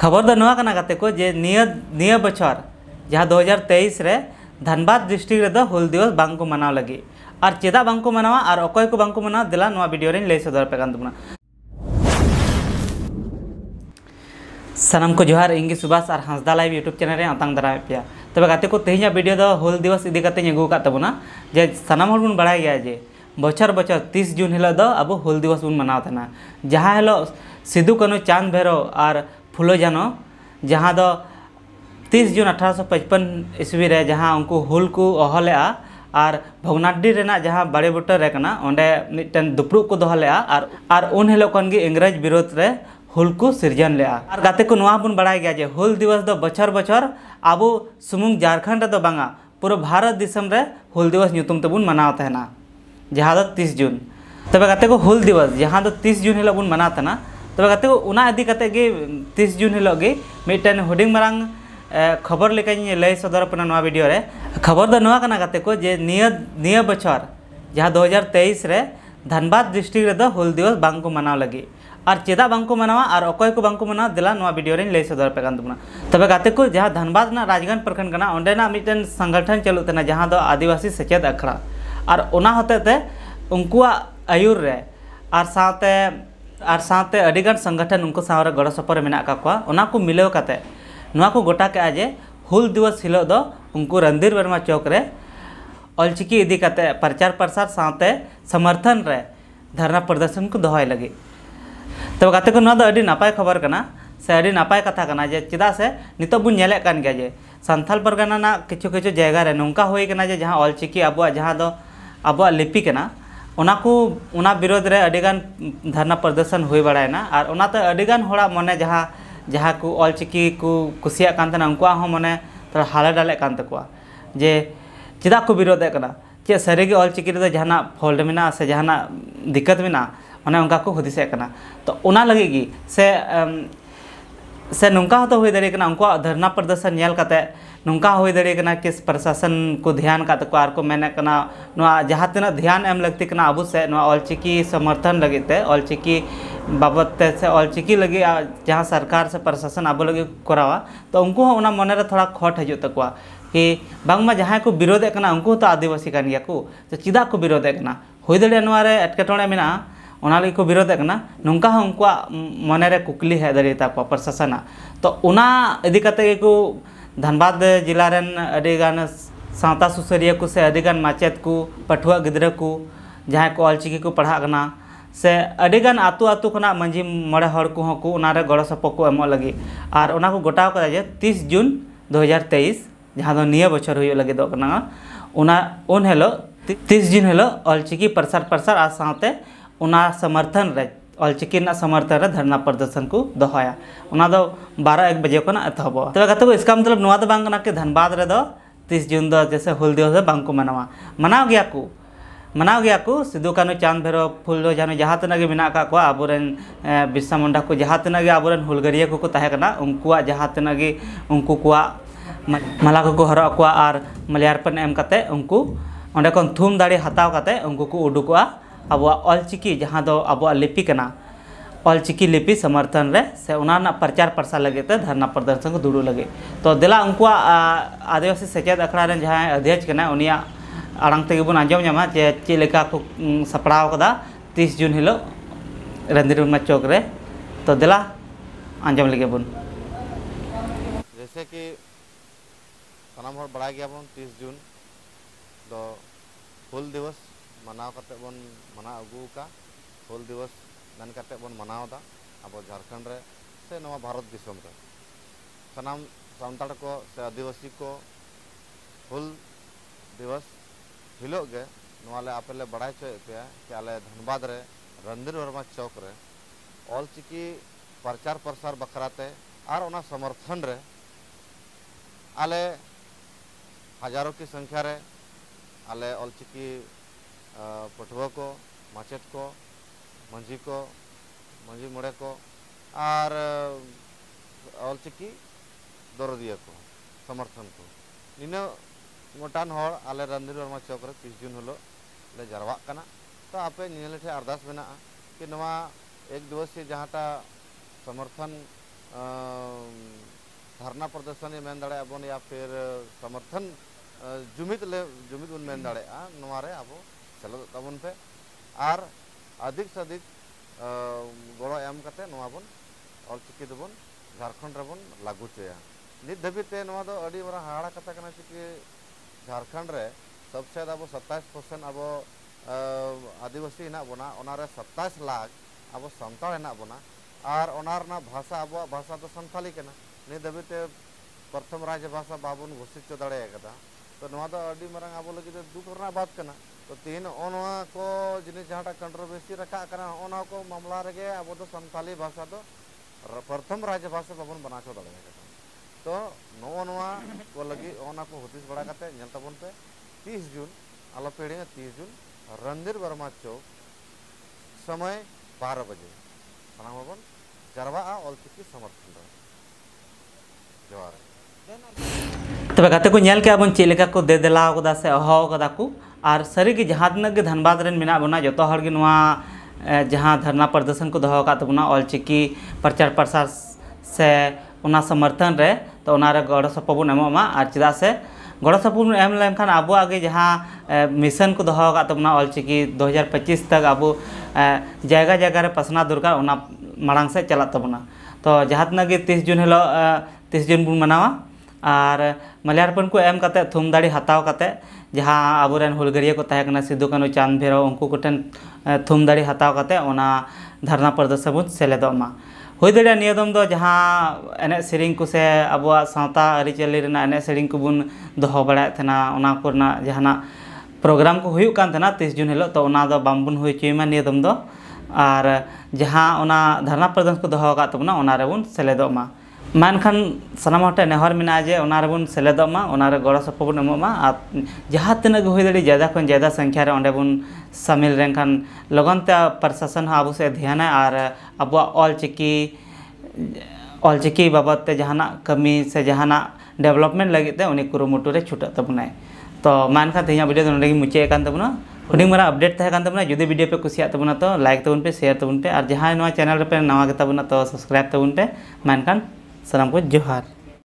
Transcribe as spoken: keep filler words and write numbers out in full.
खबर दो नवा कना गाते को जे निया निया बछर जहाँ दो हज़ार तेईस रे धनबाद डिस्ट्रिक्ट रे हुल दिवस बांग को मनाव लगी और चेदा बांग को मनावा और अकय को बांग को मनावा दिला नवा वीडियो रे लय सदर पे कान सनम को जोहार इंगी सुभाष और हंसदा लाइव यूट्यूब चैनल रे आतांग दरा पे तबे गाते को तेहिया वीडियो दो हुल दिवस इदी काते अगू का तबना जे सनम हर बन बड़ाय गया जे बछर बछर तीस जून हिलो दो अब हुल दिवस बन मनाव तना जहाँ हिलो सिदू कानू चांद भैरव और फुलो जानो जहाँ दो तीस जून अठारह सौ पचपन ईस्वी रे जहाँ उनको हुल को अहलेआ और भगनाडी रेना जहाँ बड़े बुटर रे कना ओंडे मिटन दुपड़ू को दोहलेआ और और उन हिलो कन गे इंग्रज विरोध रे हुल को सिरजन लेआ और गाते को नवा बन बड़ाय गया जे हुल दिवस दो बछर बछर आबो सुमुंग झारखंड दो बांगा पूरा भारत दिसम रे हुल दिवस ᱧᱩᱛᱩᱢ तबुन मनाव तहना जहाँ दो तीस जून तबे गाते को हुल दिवस जहाँ दो तीस जून हिलो बन मनाव तहना तबे गाते को उना इदी काते गे तीस जून हिलो गे मिटन हुडिंग मारांग खबर लेकानी लय सदर पना नवा वीडियो रे खबर दो नवा कना गाते को जे निया निया बछर जहाँ दो हज़ार तेईस रे धनबाद डिस्ट्रिक्ट रे दो हुल दिवस बांग को मनाव लगी और चेदा बांग को मनावा और अकय को बांग को मनावा दिला नवा वीडियो रे लय सदर पे कान तबना तबे गाते को जहाँ धनबाद ना राजगंज प्रखंड कना ओंडेना मिटन संगठन चलु तना जहाँ दो आदिवासी सेचेद अखड़ा और ओना होतेते उनकुआ आयुर रे और साथे और साथे अडिगान संगठन उनको सावरे गड़ सपर मेना का कोआ ओना को मिलाव काते नवा को गोटा के आजे हुल दिवस हिलो दो उनको रणधीर वर्मा चौक रे ऑलचिकी इदी काते प्रचार प्रसार साथे समर्थन रे धरना प्रदर्शन को दोहय लगी तब गाते को नवा दो अडी नापाय खबर कना से अडी नापाय कथा कना जे चिदा से नितो बुन नेले कान गया जे संथाल परगना ना किछु किछु जगह रे नोंका होय कना जे जहां ऑलचिकी अबुआ जहां दो अबुआ लिपि कना ओना को ओना विरोध रे अडिगान धरना प्रदर्शन हुई बड़ायना और ओनाते अडिगान होड़ा मने जहाँ जहाँ को ऑलचिकी को कुसिया कांतना उनका हो मने थोड़ा हाले डाले कान तकवा जे चिदा को विरोध कना चे सरीगे ऑलचिकी रे जहाना फॉल्ट मेना से जहाना दिक्कत मेना मने उनका को हुदिसे कना तो ओना लगे गी से से नोंका हो तो हुई दरे कना उनका धरना प्रदर्शन नेल काते नोंका हुई दरे कना कि प्रशासन को ध्यान का तको आर को मेने कना नवा जहाँ तना ध्यान एम लगती कना अबु से नवा ऑलचिकी समर्थन लगते ऑलचिकी बाबत से ऑलचिकी लगे जहाँ सरकार से प्रशासन अब लगे करावा तो उनको ओना मने रे थोड़ा खोट हजू तकवा कि बांगमा जहाँ को विरोध कना उनको तो आदिवासी कान गया को तो चिदा को विरोध कना हुई दरे नवा रे एटकेटोणे मेना ओना लगे को विरोध कना नोंका हो उनका मने रे कुकली है दरे ता प्रशासन तो ओना इदी कते को धनबाद जिला रेन अडिगान सावता सुसरिया को से अडिगान माचेत को पठुआ गिद्रा को जहाँ को ऑलचिकी को पढ़ा कना से अडिगान आतु आतु खना मंजी मड़े हर को हो को ओना रे गड़ सपो को एमो लगी और ओना को गोटाव कदा जे तीस जून दो हज़ार तेईस जहाँ दो निया बछर हुई लगे दो कना ओना उन हेलो तीस जून हेलो ऑलचिकी प्रसार प्रसार आ सावते ओना समर्थन रे ऑलचिकी ना समर्थन रे धरना प्रदर्शन को दोहया ओना दो बारह एक बजे को ना एतहबो तबे गाते को इसका मतलब नवा दो बांग ना के धनबाद रे दो तीस जून दो जैसे हुल दिवस बांग को मनावा मनाव गया को मनाव गया को सिदू कानू चांद भैरव फुलो जानो जहाँ तना गे मेना का को आबोरेन बिरसा मुंडा को जहाँ तना गे आबोरेन हुलगरिया को को ताहे कना उनकुआ जहाँ तना गे उनको कुआ माला को को हरो को और मल्यार्पण एम काते उनको ओंडे कोन थुम दाड़ी हताव काते उनको को उडुकोआ अब ऑलचिकी जहाँ दो अब लिपि कना ऑलचिकी लिपि समर्थन रे से उना प्रचार प्रसार लगे धरना प्रदर्शन को दुड़ू लगे तो दिला उनको आदिवासी सेचेद अखड़ा रेन जहाँ अध्यक्ष कना उनिया आड़ांग तेगे बन आंजम नामा जे चे लेका को सपड़ाव कदा तीस जून हिलो रणधीर वर्मा चौक रे तो दिला आंजम लगे बन जैसे कि सनाम हर बड़ा गया बन तीस जून दो हुल दिवस मनाव करते बन मना अगू का हुल दिवस मन करते बन मनाव दा अब झारखंड रे से नवा भारत दिसम रे सनाम सान्ताड़ को से आदिवासी को हुल दिवस हिलो गे नवाले आपेले बड़ाय चो पे कि आले धनबाद रे रणधीर वर्मा चौक रे ऑलचिकी प्रचार प्रसार बखराते और ओना समर्थन रे आले हजारों की संख्या रे आले ऑलचिकी पठुआ को माचेत को मंझी को मंझी मोड़े को और ऑलचिकी दरदिया को समर्थन को निना मोटान हर आले रणधीर वर्मा चौक रे तीस जून हलो ले जरवा कना तो आपे निले ठे अरदास मेना कि नवा एक दिवसीय जहाँटा समर्थन धरना प्रदर्शन मेन दाड़े आबोन या फिर समर्थन जुमित ले जुमित बन मेन दाड़े नवारे आबो सेलेद ताबोन पे आर अधिक से अधिक गड़ो एम कते नवा बोन ऑलचिकी दबोन झारखंड रेबोन लागू चया नित धाबिते नवा दो अड़ी मारा हाड़ा कथा कना चिकी झारखंड रे सबसे अब सत्ताईस परसेंट अब आदिवासी हेना बोना ओनारे सत्ताईस लाख अब सानताल हेना बोना और ओनार ना भाषा अब भाषा तो सानताली कना नित धाबिते प्रथम राज्य भाषा बाबन घोषित दाड़े कदा तो नवा दो अड़ी मारा अब लगी दुख रना बात कना तो तीन ओनवा को जिनिस जहाटा कंट्रोवर्सी रखा कना ओना को मामला रेगे अब तो सानताली भाषा तो प्रथम राज्य भाषा बाबन बनाचो दाड़े कदा तो नवा को लगी ओना को हुदिस बड़ा कते नेल ताबन पे तीस जून आलो पेड़ी तीस जून रणधीर वर्मा चौक समय बारह बजे सानाम जरवा ऑलचिकी समर्थन जोहार तबे गाते को नेल के आबन चेक लेका को दे देलाव कदा से अहो कदा को और सारी के जहाँ तक के धनबाद रेन मेना बना जो हर के नवा जहाँ धरना प्रदर्शन को दहो का तबना ऑलचिकी प्रचार प्रसार से उना समर्थन रे तो उना रे गड़ सपोबन एमोमा और चेदा से गड़ सपोबन एम लेनखान आबो आगे जहाँ मिशन को दहो का तबना ऑलचिकी दो हज़ार पच्चीस तक आबो जगह जगह रे पसना दरकार उना मांग से चला तबना तो जहाँ तक के तीस जून हिलो तीस जून बन मनावा और मल्यार्पण को एम कते थुम दाड़ी हताव कते जहाँ आबोरेन हुलगरिया को तहकना सिद्धू कानू चांद भैरव उनको कोठेन थुम दाड़ी हताव कते ओना धरना प्रदर्शन बन सेलेदोमा हुई दाड़ा निया दम दो जहाँ एने सेरिंग को से आबोआ सावता आरिचली रेना एने सेरिंग को बुन दोहो बड़ा थेना ओना कोरना जहाना प्रोग्राम को हुयुक कान थेना तीस जून हिलो तो ओना दो बामबुन हुई चुयमा निया दम दो और जहाँ ओना धरना प्रदर्शन को दोहो का तबना ओना रे बुन सेलेदोमा मानखान सानाम हटे नेहर मेना जे ओना रे बुन सेलेदोमा ओना रे गड़ सपोबन एमोमा और जहाँ तिना हुई दाड़ी ज़्यादा खन ज़्यादा संख्या रे ओंडे बुन शामिल रेनखान लगनते प्रशासन आबो से ध्यान और अब ऑलचिकी ऑलचिकी बाबत जहाना कमी से जहाना डेवलपमेंट लगे उन्हीं कुरुमुटु रे छुटा तबना तो मानखान तेज वीडियो नोडे मुचाद कान तबना हुडिंग मारा अपडेट तहे कान तबना जुदी वीडियो पे कुसिया तबना तो लाइक तबन पे शेयर तबन पे और जहाँ नवा चैनल पे नवा गे तबना तो सब्सक्राइब तबन पे मानखान सानाम को जोहार।